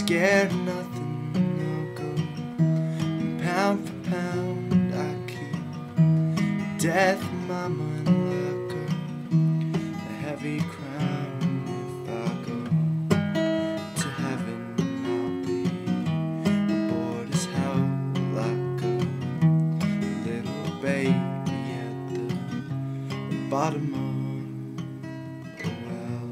scared of nothing, I'll go. And pound for pound I keep death in my mind like a heavy crown. If I go to heaven, I'll be aboard as hell like a little baby at the bottom of a well.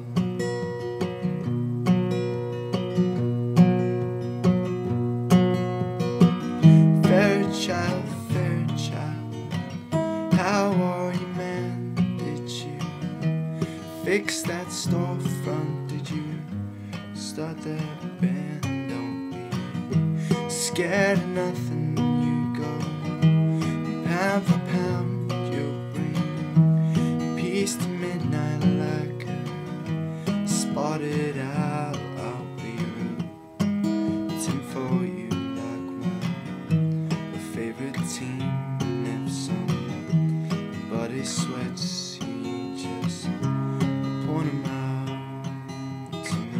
Fair child, how are you, man? Did you fix that storefront? Did you start that band? Don't be scared of nothing, you go. Pound for pound, you'll bring peace to midnight like a spotted owl. I'll be rooting for you like my favorite team. And if somebody sweats, you just point 'em out to me.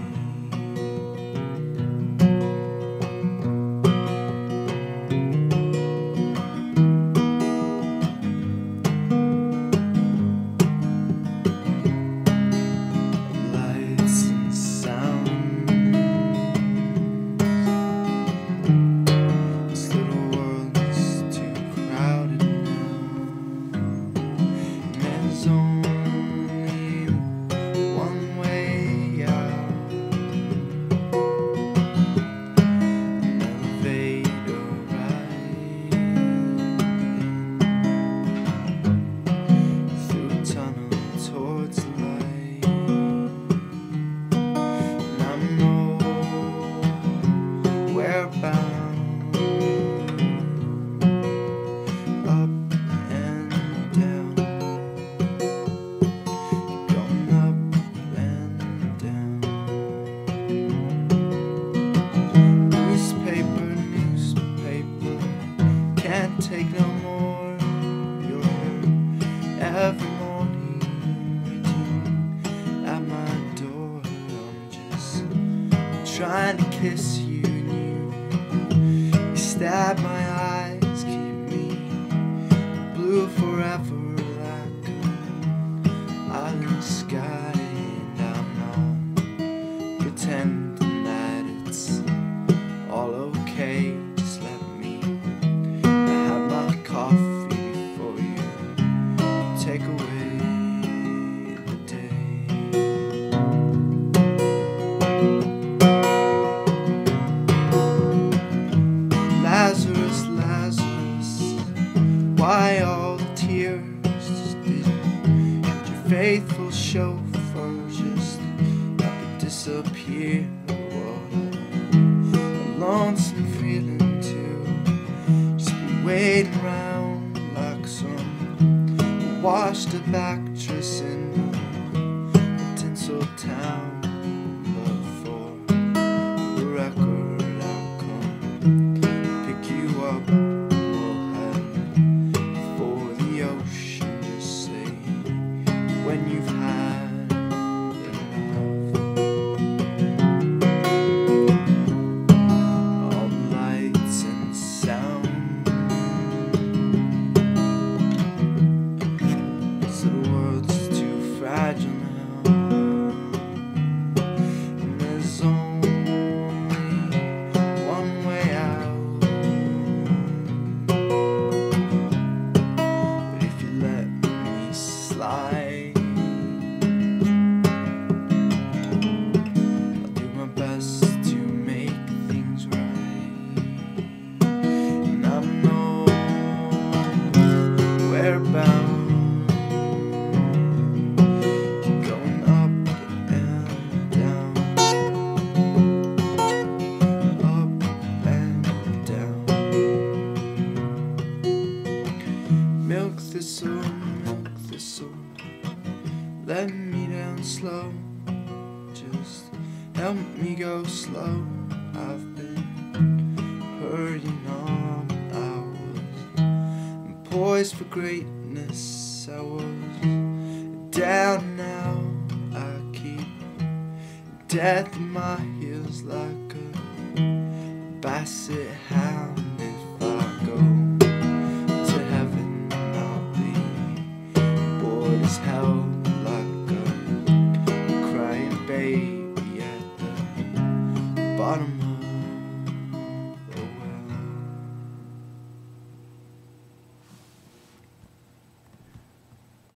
Lights and sound, this little world's too crowded now. And there's only one way out. An elevator ride through a tunnel towards the light. And I'm nowhere bound, up and down, going up and down. Newspaper, can't take no more. You're here every morning, waiting at my door. I'm just trying to kiss you, and you stab my eyes, keep me blue forever like an island sky. And I'm not pretending that it's all okay. Just let me have my coffee before you take away the day. Lazarus, why all the tears? Did your faithful chauffeur just disappear? What a lonesome feeling to just be waiting around like some washed-up actress in a tinsel town. But for the record, I'll come pick you up. We'll head for the ocean. Just say when you've had enough. All the lights and sound, so the world's too fragile now. And there's only one way out. But if you let me slide, I'll do my best to make things right. And I'm nowhere bound, going up and down, up and down. Milk thistle, let me down slow. Just help me go slow. I've been hurting all hours. I'm poised for greatness. I was down, now I keep death in my heels like a Basset House.